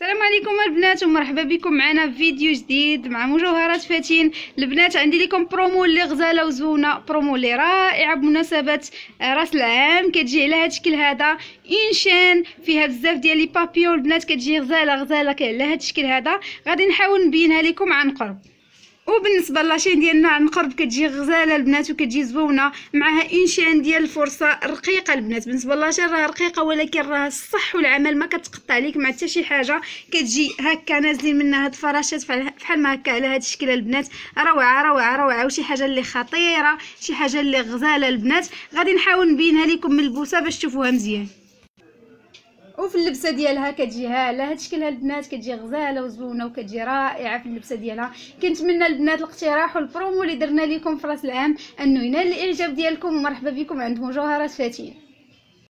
السلام عليكم البنات ومرحبا بكم معنا في فيديو جديد مع مجوهرات فاتين. البنات عندي لكم برومو اللي غزاله وزوينه، برومو اللي رائعه بمناسبه راس العام. كتجي على هذا الشكل هذا انشان فيها بزاف ديال لي بابيون. البنات كتجي غزاله على هذا الشكل هذا. غادي نحاول نبينها لكم عن قرب. وبالنسبه لاشين ديالنا عن قرب كتجي غزاله البنات وكتجي زوينه معها انشان ديال الفرصه رقيقه. البنات بالنسبه لاشين راه رقيقه ولكن راه الصح والعمل ما كتقطع عليك مع حتى شي حاجه. كتجي هكا نازلين منها هاد الفراشات بحال ما هكا على هاد الشكل. البنات روعه روعه روعه وشي حاجه اللي خطيره، شي حاجه اللي غزاله. البنات غادي نحاول نبينها لكم ملبوسه باش تشوفوها مزيان. وفي اللبسه ديالها كتجي على هاد الشكل. البنات كتجي غزاله وزوينه وكتجي رائعه في اللبسه ديالها. كنتمنى البنات الاقتراح والبرومو اللي درنا لكم في راس العام انه ينال الاعجاب ديالكم. ومرحبا بكم عند مجوهرات فاتين.